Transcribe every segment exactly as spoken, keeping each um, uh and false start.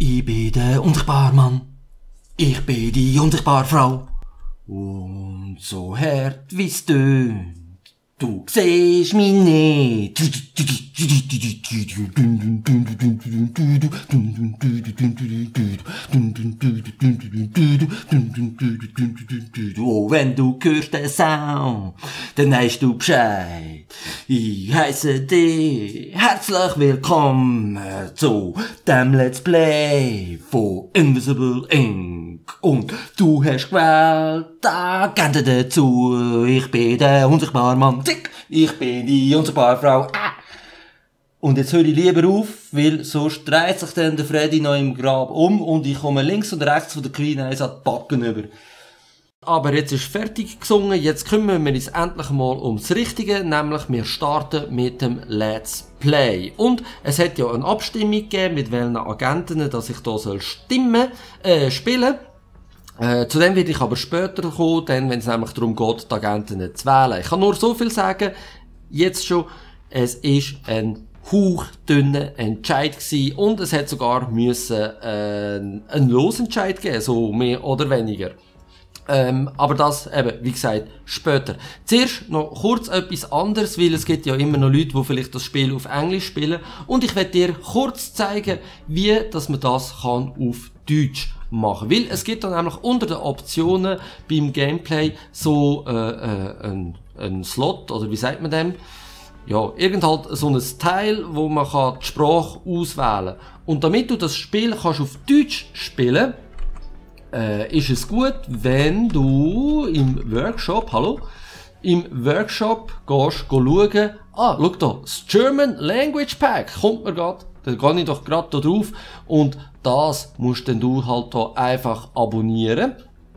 Ich bin der unsichtbare Mann. Ich bin die unsichtbare Frau. Und so hart wie's tönt, du siehst mich nicht. Oh, wenn du hörst den Sound, dann weißt du Bescheid. Ich heisse dich herzlich willkommen zu dem Let's Play von Invisible Ink. Und du hast gewählt, da geht dazu. Ich bin der unsichtbare Mann, zick, ich bin die unsichtbare Frau. Ah. Und jetzt höre ich lieber auf, weil sonst dreht sich dann der Freddy noch im Grab um und ich komme links und rechts von der Queen eins an die Backen über. Aber jetzt ist fertig gesungen, jetzt kümmern wir uns endlich mal ums Richtige, nämlich wir starten mit dem Let's Play. Und es hat ja eine Abstimmung gegeben, mit welchen Agenten, dass ich da soll stimmen, äh, spielen. Äh, zu dem werde ich aber später kommen, dann, wenn es nämlich darum geht, die Agenten zu wählen. Ich kann nur so viel sagen, jetzt schon, es ist ein hauchdünner Entscheid gewesen und es hat sogar müssen, äh, einen Losentscheid geben, so mehr oder weniger. Ähm, aber das eben, wie gesagt, später. Zuerst noch kurz etwas anderes, weil es gibt ja immer noch Leute, die vielleicht das Spiel auf Englisch spielen. Und ich werde dir kurz zeigen, wie dass man das kann auf Deutsch machen. Weil es gibt dann nämlich unter den Optionen beim Gameplay so äh, äh, ein, ein Slot, oder wie sagt man dem? Ja, irgend halt so ein Teil, wo man kann die Sprache auswählen kann. Und damit du das Spiel kannst auf Deutsch spielen, äh, ist es gut, wenn du im Workshop, hallo, im Workshop gehst, schauen, ah, schau da, das German Language Pack, kommt mir grad, da gehe ich doch grad da drauf und das musst denn du halt da einfach abonnieren.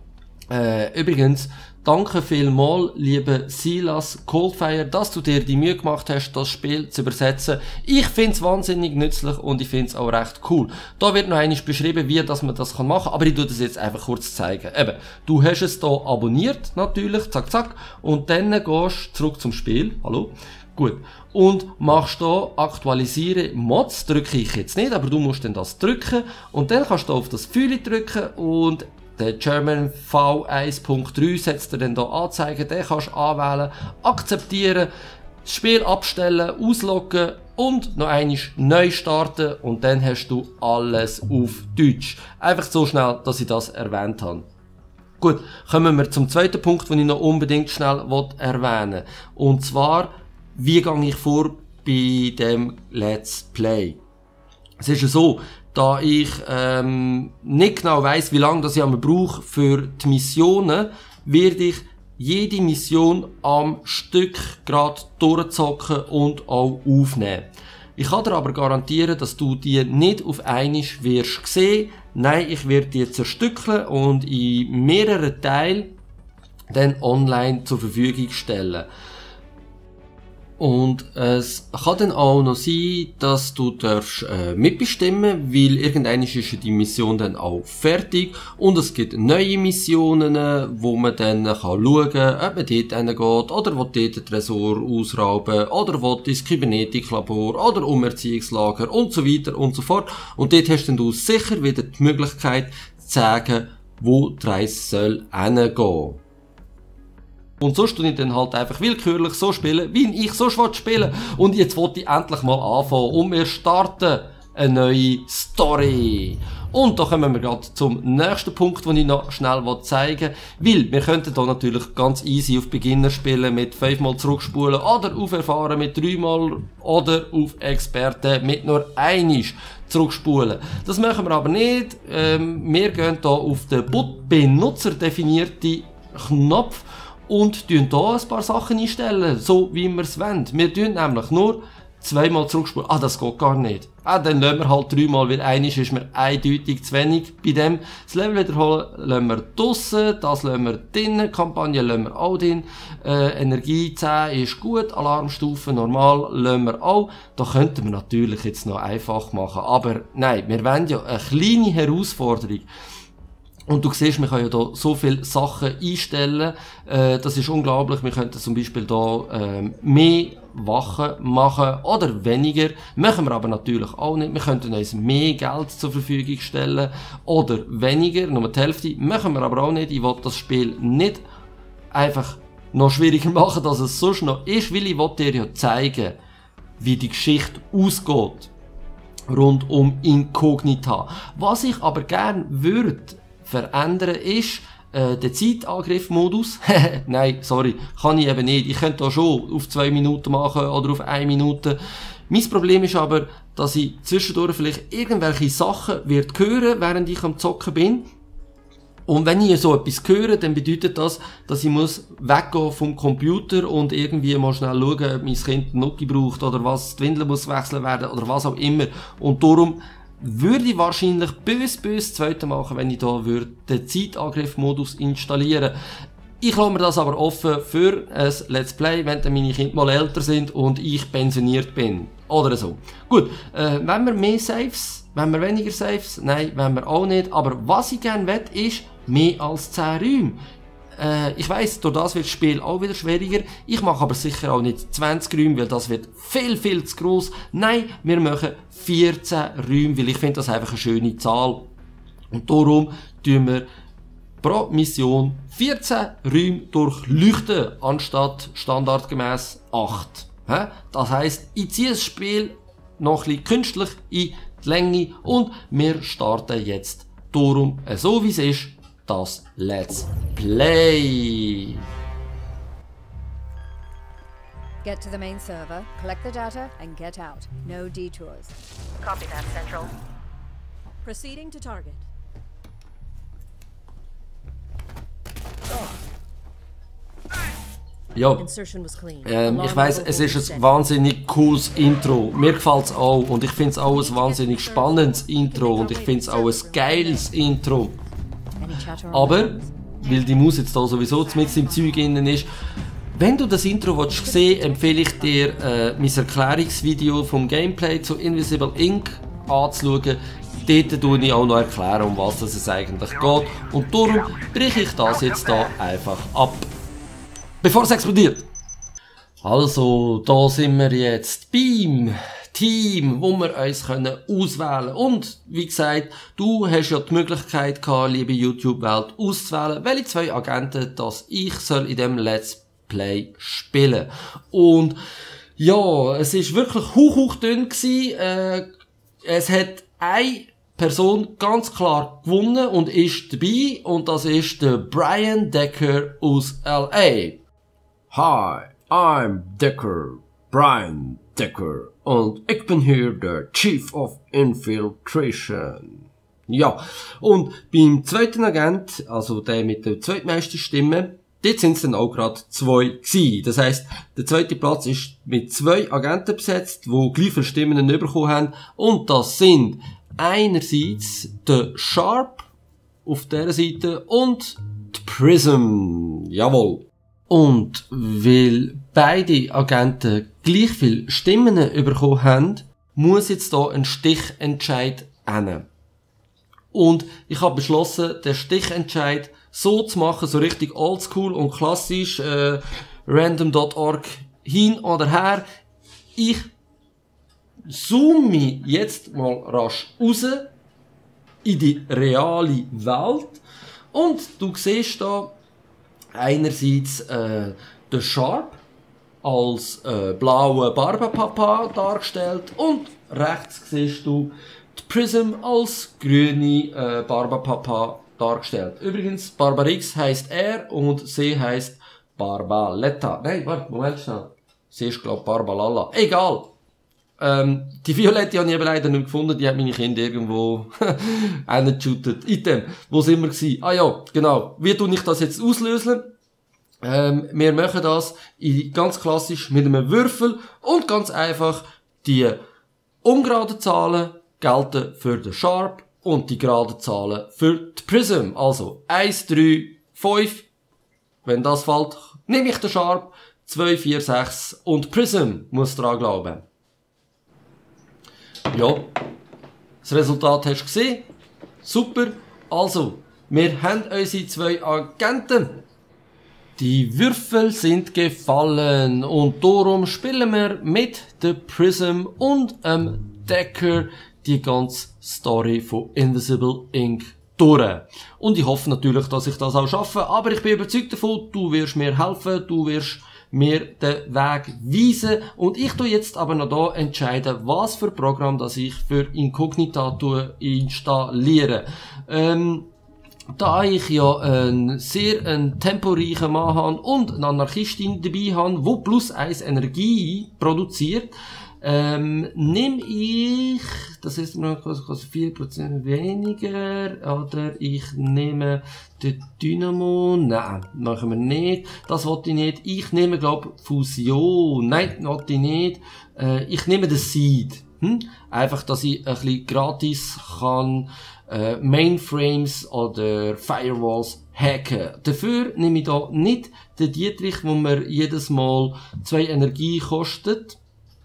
Äh, übrigens, danke vielmals, liebe Silas Coldfire, dass du dir die Mühe gemacht hast, das Spiel zu übersetzen. Ich finde es wahnsinnig nützlich und ich finde es auch recht cool. Da wird noch einmal beschrieben, wie dass man das machen kann, aber ich tue das jetzt einfach kurz zeigen. Eben, du hast es hier abonniert, natürlich, zack, zack, und dann gehst du zurück zum Spiel, hallo, gut, und machst hier aktualisieren Mods, drücke ich jetzt nicht, aber du musst dann das drücken und dann kannst du auf das Pfeil drücken und der German V eins Punkt drei setzt dir dann hier anzeigen, den kannst du anwählen, akzeptieren, das Spiel abstellen, ausloggen und noch einmal neu starten und dann hast du alles auf Deutsch. Einfach so schnell, dass ich das erwähnt habe. Gut, kommen wir zum zweiten Punkt, den ich noch unbedingt schnell erwähnen will. Und zwar, wie gehe ich vor bei dem Let's Play? Es ist ja so, da ich ähm, nicht genau weiss, wie lange das ich brauche für die Missionen, werde ich jede Mission am Stück gerade durchzocken und auch aufnehmen. Ich kann dir aber garantieren, dass du die nicht auf einmal wirst sehen. Nein, ich werde die zerstückeln und in mehreren Teilen dann online zur Verfügung stellen. Und es kann dann auch noch sein, dass du darfst, äh, mitbestimmen, weil irgendwann ist ja die Mission dann auch fertig und es gibt neue Missionen, wo man dann kann schauen kann, ob man dort hingeht oder wo dort den Tresor ausrauben oder wo ins Kybernetiklabor oder Umerziehungslager und so weiter und so fort. Und dort hast dann du sicher wieder die Möglichkeit zu sagen, wo die Reise soll hingehen. Und so tue ich dann halt einfach willkürlich so spielen, wie ich so spielen. Und jetzt wollte ich endlich mal anfangen und wir starten eine neue Story. Und da kommen wir gerade zum nächsten Punkt, den ich noch schnell zeigen will. Weil wir könnten hier natürlich ganz easy auf Beginner spielen mit fünfmal zurückspulen oder auf Erfahren mit dreimal oder auf Experten mit nur einmal zurückspulen. Das machen wir aber nicht. Ähm, wir gehen hier auf den benutzerdefinierte Knopf und tun hier ein paar Sachen einstellen, so wie wir es wollen. Wir tun nämlich nur zweimal zurückspulen. Ah, das geht gar nicht. Ah, dann lassen wir halt dreimal, weil einiges ist mir eindeutig zu wenig. Bei dem, das Level wiederholen lassen wir draussen, das lassen wir drinnen, Kampagne lassen wir auch drin, äh, Energie zehn ist gut, Alarmstufe normal lassen wir auch. Da könnten wir natürlich jetzt noch einfach machen, aber nein, wir wollen ja eine kleine Herausforderung. Und du siehst, wir können ja hier so viele Sachen einstellen, äh, das ist unglaublich, wir könnten zum Beispiel hier äh, mehr Wachen machen oder weniger. Machen wir aber natürlich auch nicht. Wir könnten uns mehr Geld zur Verfügung stellen oder weniger, nur die Hälfte. Machen wir aber auch nicht. Ich will das Spiel nicht einfach noch schwieriger machen, als es sonst noch ist, weil ich will dir ja zeigen, wie die Geschichte ausgeht rund um Inkognita. Was ich aber gerne würde verändern ist äh, der Zeitangriff-Modus. Nein, sorry, kann ich eben nicht. Ich könnte da schon auf zwei Minuten machen oder auf eine Minute. Mein Problem ist aber, dass ich zwischendurch vielleicht irgendwelche Sachen wird hören, während ich am Zocken bin. Und wenn ich so etwas höre, dann bedeutet das, dass ich muss weggehen vom Computer und irgendwie mal schnell schauen, ob mein Kind einen Nuki braucht oder was, die Windel muss wechseln werden oder was auch immer. Und darum würde ich wahrscheinlich bös, bös das zweite machen, wenn ich da würde den Zeitangriff-Modus installieren. Ich lasse mir das aber offen für ein Let's Play, wenn dann meine Kinder mal älter sind und ich pensioniert bin. Oder so. Gut, äh, wenn wir mehr Saves, wenn wir weniger Saves, nein, wenn wir auch nicht. Aber was ich gerne will, ist mehr als zehn Räume. Äh, ich weiss, durch das wird das Spiel auch wieder schwieriger. Ich mache aber sicher auch nicht zwanzig Räume, weil das wird viel, viel zu gross. Nein, wir machen vierzehn Räume, weil ich finde das einfach eine schöne Zahl. Und darum tun wir pro Mission vierzehn Räume durchleuchten, anstatt standardgemäß acht. Das heisst, ich ziehe das Spiel noch ein bisschen künstlich in die Länge und wir starten jetzt darum, so wie es ist, das Let's Play. Get to the main server, collect the data, and get out. No detours. Copy that, Central. Proceeding to target. Ja, Insertion was clean. ähm, ich weiss, es ist ein wahnsinnig cooles Intro. Mir gefällt es auch und ich finde es auch ein wahnsinnig spannendes Intro und ich finde es auch ein geiles Intro. Aber, weil die Maus jetzt da sowieso mit im Zeug innen ist, wenn du das Intro willst sehen, empfehle ich dir äh, mein Erklärungsvideo vom Gameplay zu Invisible Ink anzuschauen. Dort tue ich auch noch erklären, um was es eigentlich geht. Und darum breche ich das jetzt da einfach ab. Bevor es explodiert. Also, da sind wir jetzt beim Team, wo wir uns können auswählen können. Und, wie gesagt, du hast ja die Möglichkeit gehabt, liebe YouTube-Welt, auszuwählen, welche zwei Agenten, dass ich soll in dem Let's Play spielen. Und, ja, es ist wirklich hoch, hoch dünn gewesen. Äh, es hat eine Person ganz klar gewonnen und ist dabei. Und das ist der Brian Decker aus L A. Hi, I'm Decker, Brian Decker, und ich bin hier der Chief of Infiltration. Ja, und beim zweiten Agent, also der mit der zweitmeisten Stimme, dort sind es dann auch gerade zwei gewesen. Das heisst, der zweite Platz ist mit zwei Agenten besetzt, die gleich viele Stimmen bekommen haben, und das sind einerseits der Sharp auf dieser Seite und die Prism. Jawohl. Und weil beide Agenten gleich viele Stimmen bekommen haben, muss jetzt hier ein Stichentscheid hin. Und ich habe beschlossen, den Stichentscheid so zu machen, so richtig oldschool und klassisch, äh, random Punkt org hin oder her. Ich zoome jetzt mal rasch raus in die reale Welt und du siehst da einerseits äh, den Sharp als äh, blaue Barbapapa dargestellt und rechts siehst du die Prism als grüne äh, Barbapapa dargestellt. Übrigens, Barbarix heisst er und sie heisst Barbaletta. Nein, warte, Moment schnell. Sie ist, glaub, Barbalala. Egal. Ähm, die Violette habe ich aber leider nicht gefunden, die hat meine Kinder irgendwo reingeshootet. Item, wo sind wir gewesen? Ah ja, genau. Wie tue ich das jetzt auslösen? Ähm, wir machen das in, ganz klassisch mit einem Würfel und ganz einfach die ungeraden Zahlen gelten für den Sharp und die geraden Zahlen für die Prism. Also eins, drei, fünf. Wenn das fällt, nehme ich den Sharp. zwei, vier, sechs und Prism muss dran glauben. Ja, das Resultat hast du gesehen. Super. Also, wir haben unsere zwei Agenten. Die Würfel sind gefallen und darum spielen wir mit der Prism und dem Decker die ganze Story von Invisible Ink durch. Und ich hoffe natürlich, dass ich das auch schaffe, aber ich bin überzeugt davon, du wirst mir helfen, du wirst mir den Weg weisen und ich tu jetzt aber noch da entscheiden, was für Programm das ich für Incognita installiere. Ähm, Da ich ja einen sehr einen temporeichen Mann habe und eine Anarchistin dabei habe, die plus eins Energie produziert, ähm, nehme ich, das ist noch vier Prozent weniger, oder ich nehme den Dynamo, nein, machen wir nicht, das wollte ich nicht, ich nehme, glaube Fusion, nein, wollte ich nicht, äh, ich nehme den Seed, hm? Einfach, dass ich ein bisschen gratis kann, Äh, Mainframes oder Firewalls hacken. Dafür nehme ich da nicht den Dietrich, wo mir jedes Mal zwei Energie kostet.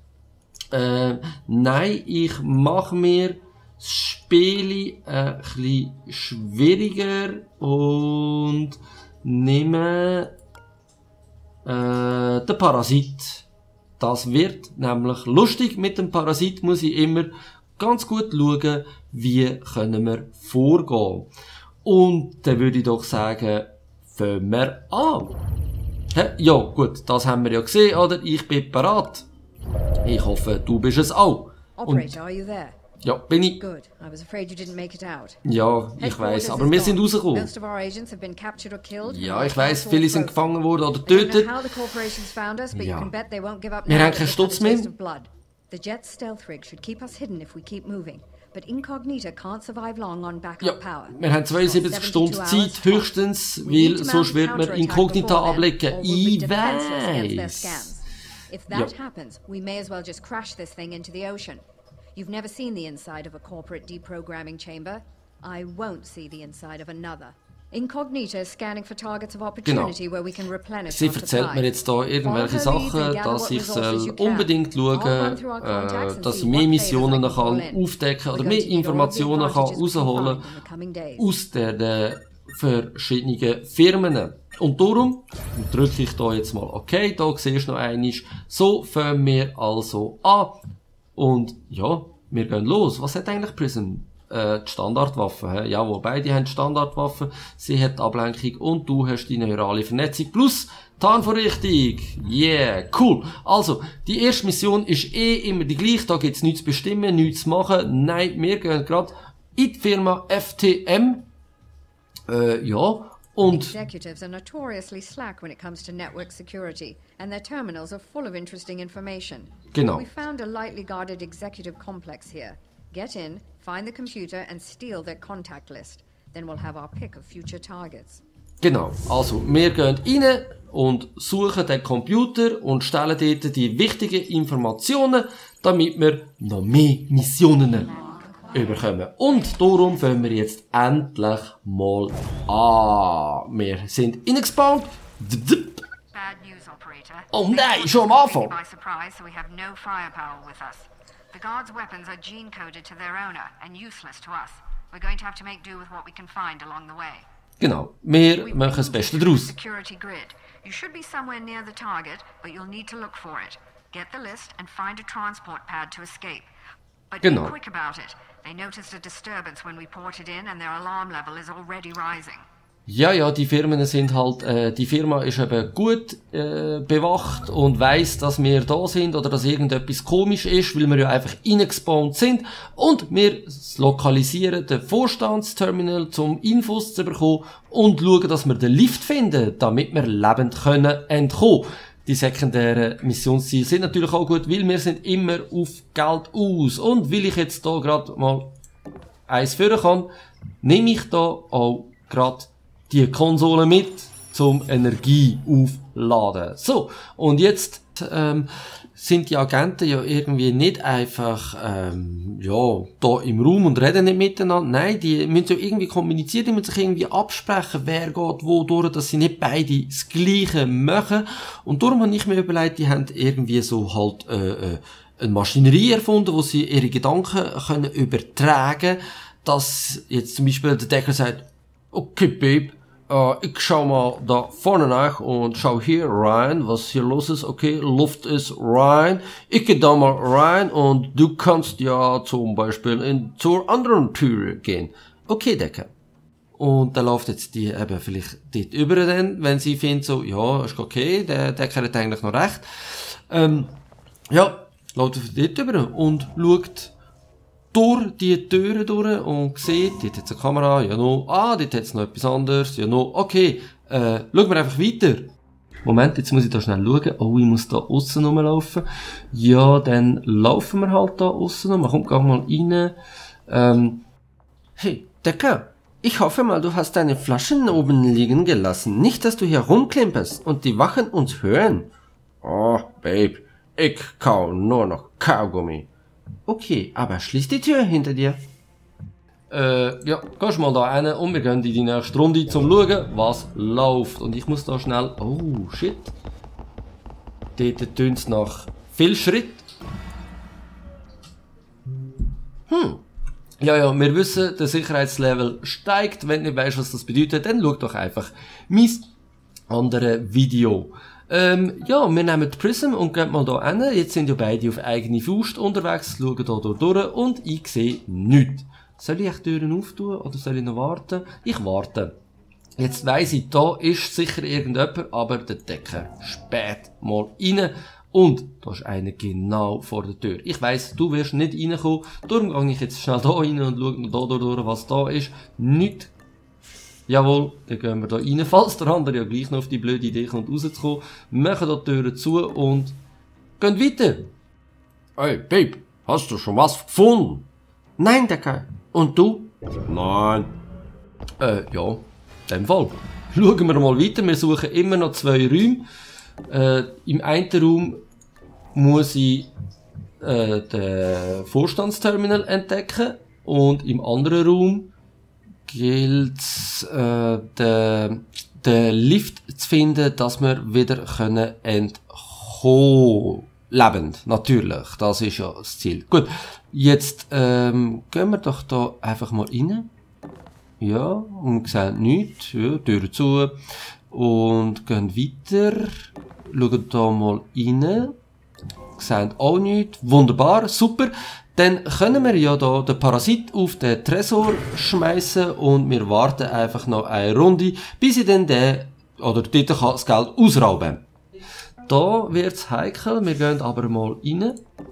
Äh, nein, ich mache mir das Spiel ein bisschen schwieriger und nehme äh, den Parasit. Das wird nämlich lustig. Mit dem Parasit muss ich immer ganz gut schauen, wie können wir vorgehen. Und dann würde ich doch sagen, fangen wir an. Hä? Ja, gut, das haben wir ja gesehen, oder? Ich bin bereit. Ich hoffe, du bist es auch. Operator, are you there? Ja, bin ich. Good. I was afraid you didn't make it out. Ja, ich weiss, aber wir sind rausgekommen. Most of our agents have been captured or killed. Ja, ich weiss, viele sind gefangen worden oder getötet. How the corporations found us, but you Ja. can bet they won't give up Wir now haben that keinen they've had Stutz a mehr. taste of blood. The jet's stealth rig should keep us hidden if we keep moving. But Incognita can't survive long on backup Ja, power. wir haben zweiundsiebzig Stunden Zeit, höchstens, weil sonst wird man Inkognita ablegen. Ich weiss. If that Ja. happens, we may as well just crash this thing into the ocean. You've never seen the inside of a corporate deprogramming chamber. I won't see the inside of another. Incognita is scanning for targets of opportunity where we can replenish Sie our erzählt supply. mir jetzt da irgendwelche Follow her leads Sachen, and gather dass what ich resources soll you can. unbedingt I'll schauen, run through our contacts äh, and dass see ich mehr what Missionen favors I can kann call in. aufdecken We're oder going mehr to need all the Informationen kann advantages we can rausholen find in the coming days. aus den verschiedenen Firmen. Und darum drücke ich da jetzt mal OK, da siehst du noch einmal. So fangen wir also an. Und ja, wir gehen los. Was hat eigentlich Prism? Äh, die Standardwaffe. He? Jawohl, beide haben die Standardwaffe. Sie hat die Ablenkung und du hast die neurale Vernetzung plus Tarnvorrichtung. Yeah, cool. Also, die erste Mission ist eh immer die gleiche. Da gibt's nichts zu bestimmen, nichts zu machen. Nein, wir gehen gerade in die Firma F T M. Äh, ja. Und Executives are notoriously slack when it comes to network security, and their terminals are full of interesting information. Genau. We found a lightly guarded executive complex here. Get in, find the computer, and steal their contact list. Then we'll have our pick of future targets. genau, also wir gehen rein und suchen den Computer und stellen dort die wichtigen Informationen, damit wir noch mehr Missionen überkommen. Und darum fangen wir jetzt endlich mal an. Wir sind reingespawnt. Bad news, operator. Oh They nein, caught schon am us Anfang. completely by surprise, so we have no firepower with us. The guards' weapons are gene-coded to their owner and useless to us. We're going to have to make do with what we can find along the way. Genau, wir We've machen das moved Beste through the daraus. security grid. You should be somewhere near the target, but you'll need to look for it. Get the list and find a transport pad to escape. But Genau. be quick about it. They noticed a disturbance when we ported in, and their alarm level is already rising. Ja, ja, die Firmen sind halt, äh, die Firma ist eben gut äh, bewacht und weiss, dass wir da sind oder dass irgendetwas komisch ist, weil wir ja einfach reingespawnt sind und wir lokalisieren den Vorstandsterminal, um Infos zu bekommen und schauen, dass wir den Lift finden, damit wir lebend können entkommen. Die sekundären Missionsziele sind natürlich auch gut, weil wir sind immer auf Geld aus. Und weil ich jetzt da gerade mal eins führen kann, nehme ich da auch gerade die Konsole mit zum Energie aufladen. So, und jetzt ähm, sind die Agenten ja irgendwie nicht einfach ähm, ja da im Raum und reden nicht miteinander. Nein, die müssen ja irgendwie kommunizieren, die müssen sich irgendwie absprechen, wer geht wo durch, dass sie nicht beide das Gleiche machen. Und darum habe ich mir überlegt, die haben irgendwie so halt äh, äh, eine Maschinerie erfunden, wo sie ihre Gedanken können übertragen, dass jetzt zum Beispiel der Decker sagt, okay, Babe, äh, ich schau mal da vorne nach und schau hier rein, was hier los ist. Okay, Luft ist rein. Ich geh da mal rein und du kannst ja zum Beispiel in, zur anderen Tür gehen. Okay, Decker. Und dann läuft jetzt die eben vielleicht dort über dann, wenn sie findet so, ja, ist okay, der Decker hat eigentlich noch recht. Ähm, ja, läuft dort über und schaut durch die Türen durch und sieht, dort hat es eine Kamera, ja no, ah, dort hat es noch etwas anderes, ja no, okay, äh, schauen wir einfach weiter. Moment, jetzt muss ich da schnell schauen, oh, ich muss da aussen rumlaufen. Ja, dann laufen wir halt da aussen rum, komm, geh mal rein. Ähm, hey, Decker, ich hoffe mal, du hast deine Flaschen oben liegen gelassen, nicht, dass du hier rumklimperst und die Wachen uns hören. Oh, Babe, ich kau nur noch Kaugummi. Okay, aber schließ die Tür hinter dir. Äh, ja, gehst mal da rein und wir gehen in die nächste Runde zum schauen, was läuft. Und ich muss da schnell... Oh, shit. Dort tönt es nach viel Schritt. Hm. Ja, ja, wir wissen, der Sicherheitslevel steigt. Wenn du nicht weißt, was das bedeutet, dann schau doch einfach mein anderes Video. Ähm, ja, wir nehmen die Prism und gehen mal da hin. Jetzt sind ja beide auf eigene Faust unterwegs, schauen da durch, durch und ich sehe nichts. Soll ich die Türen auftun oder soll ich noch warten? Ich warte. Jetzt weiss ich, da ist sicher irgendjemand, aber der Decker späht mal rein und da ist einer genau vor der Tür. Ich weiss, du wirst nicht reinkommen, darum gehe ich jetzt schnell da rein und schaue noch da durch, was da ist. Nichts. Jawohl, dann gehen wir da rein, falls der andere ja gleich noch auf die blöde Idee kommt rauszukommen, machen da die Türen zu und gehen weiter. Hey, Babe, hast du schon was gefunden? Nein, Decker. Und du? Nein. Äh, ja, in dem Fall. Schauen wir mal weiter, wir suchen immer noch zwei Räume. Äh, im einen Raum muss ich äh, den Vorstandsterminal entdecken und im anderen Raum gilt es, äh, den, den Lift zu finden, dass wir wieder können entkommen. Lebend, natürlich. Das ist ja das Ziel. Gut, jetzt ähm, gehen wir doch da einfach mal rein. Ja, und sehen nichts. Ja, Tür zu. Und gehen weiter. Schauen da mal rein. Sehen auch nichts. Wunderbar, super. Dann können wir ja da den Parasit auf den Tresor schmeißen und wir warten einfach noch eine Runde, bis ich dann den, oder dort kann das Geld ausrauben. Da wird's heikel, wir gehen aber mal rein.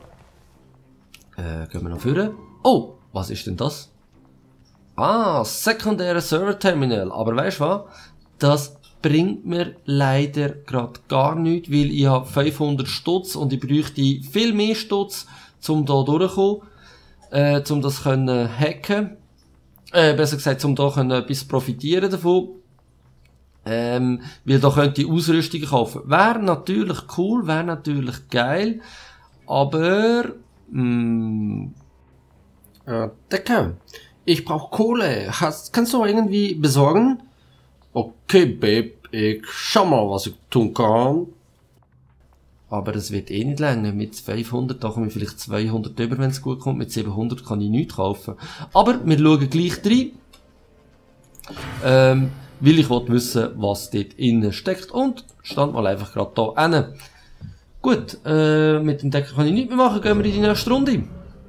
Äh, gehen wir noch vorne. Oh, was ist denn das? Ah, sekundäre Server Terminal. Aber weisst du was? Das bringt mir leider gerade gar nichts, weil ich habe fünfhundert Stutz und ich bräuchte viel mehr Stutz, um da durchzukommen, äh, um das können hacken. Äh, besser gesagt, um da können etwas profitieren davon. Ähm, weil da könnt ihr Ausrüstung kaufen. Wäre natürlich cool, wäre natürlich geil, aber, mh, äh, Decker, ich brauche Kohle. Hast, kannst du irgendwie besorgen? Okay, Babe, ich schau mal, was ich tun kann. Aber das wird eh nicht länger. Mit fünfhundert, da komme ich vielleicht zweihundert über, wenn es gut kommt. Mit siebenhundert kann ich nichts kaufen. Aber wir schauen gleich rein. Ähm, weil ich wollte wissen, was dort innen steckt. Und stand mal einfach gerade da hin. Gut, äh, mit dem Decker kann ich nichts mehr machen. Gehen wir in die nächste Runde.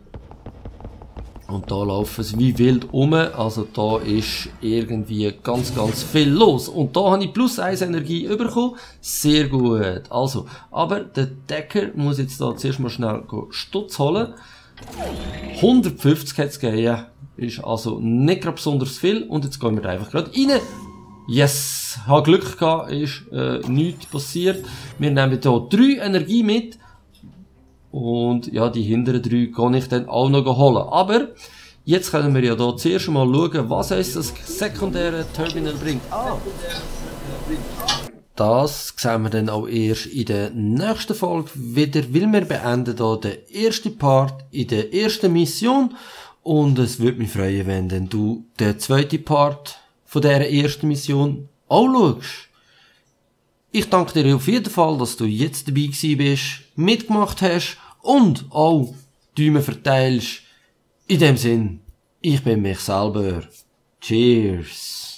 Und da laufen sie wie wild um. Also da ist irgendwie ganz, ganz viel los. Und da habe ich plus eins Energie bekommen. Sehr gut. Also, aber der Decker muss jetzt da zuerst mal schnell Stutz holen. hundertfünfzig hat es gegeben. Ist also nicht gerade besonders viel. Und jetzt gehen wir da einfach gerade rein. Yes! Habe Glück gehabt. Ist äh, nichts passiert. Wir nehmen hier drei Energie mit. Und ja, die hinteren drei kann ich dann auch noch holen. Aber jetzt können wir ja da zuerst mal schauen, was uns das sekundäre Terminal bringt. Ah. Das sehen wir dann auch erst in der nächsten Folge wieder, weil wir beenden hier den ersten Part in der ersten Mission. Und es würde mich freuen, wenn denn du den zweiten Part von dieser ersten Mission auch schaust. Ich danke dir auf jeden Fall, dass du jetzt dabei gewesen bist, mitgemacht hast und auch Däumen verteilst. In dem Sinn, ich bin mich selber. Cheers.